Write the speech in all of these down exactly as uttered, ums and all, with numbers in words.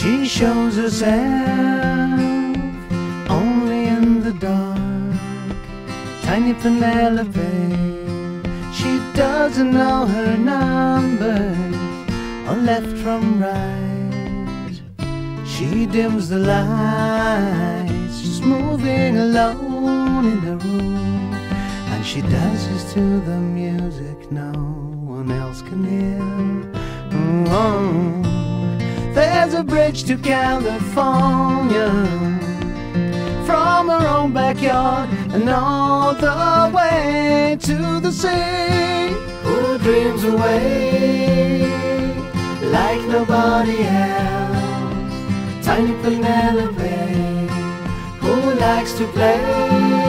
She shows herself only in the dark. Tiny Penelope, she doesn't know her numbers or left from right. She dims the lights, just moving alone in the room, and she dances to the music no one else can hear. Oh, there's a bridge to California from her own backyard and all the way to the sea. Who dreams away like nobody else? Tiny Penelope, who likes to play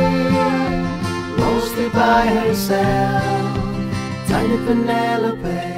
mostly by herself. Tiny Penelope.